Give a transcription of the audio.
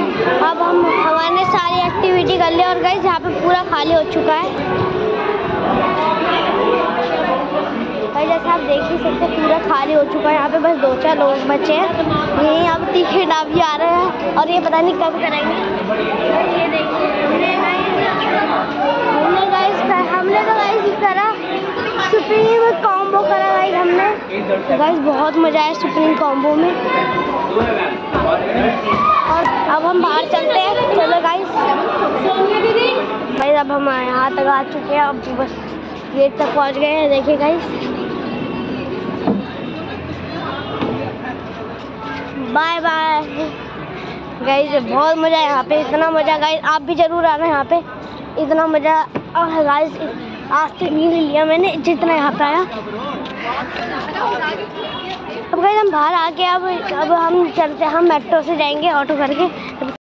अब हमने सारी एक्टिविटी कर ली और गाइस यहाँ पे पूरा खाली हो चुका है। भाई जैसे आप देख ही सकते हैं पूरा खाली हो चुका है। यहाँ पे बस 2-4 लोग बचे हैं। यही अब तीखे डाबी आ रहे हैं और ये पता नहीं कब करेंगे। ये देखिए हमने तो गाइस करा सुप्रीम कॉम्बो करा गाइस हमने। गाइस बहुत मजा आया सुप्रीम कॉम्बो में। और अब हम बाहर चलते हैं। चलो गाइस अब हम यहाँ तक आ चुके हैं। अब बस गेट तक पहुँच गए हैं। देखिए गाइस बाय बाय गाइस। बहुत मजा है यहाँ पे, इतना मजा गाइस आप भी जरूर आना यहाँ पे। इतना मजा गाइस आज तक नहीं लिया मैंने जितना यहाँ पे आया। अब गाइस हम बाहर आ गए। अब हम चलते, हम मेट्रो से जाएंगे ऑटो करके।